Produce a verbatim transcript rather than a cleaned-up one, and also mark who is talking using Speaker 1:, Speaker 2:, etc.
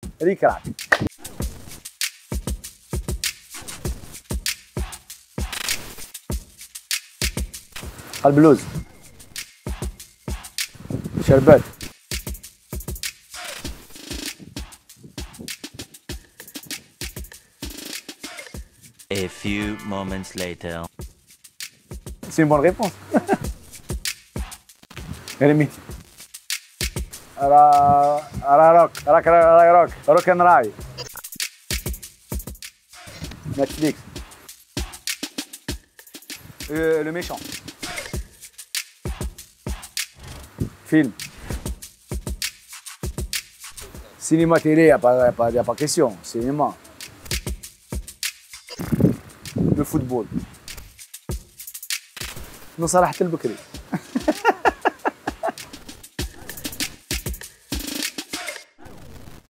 Speaker 1: ريك راك. قلب لوز. شربات.
Speaker 2: A few moments later.
Speaker 1: C'est une bonne réponse. Rémi. Ra... Rock. Rock, rock, rock and roll. Netflix. Euh, le méchant. Film. Cinéma, télé, il n'y a, a, a pas question. Cinéma. Le football. من صلاح البكري.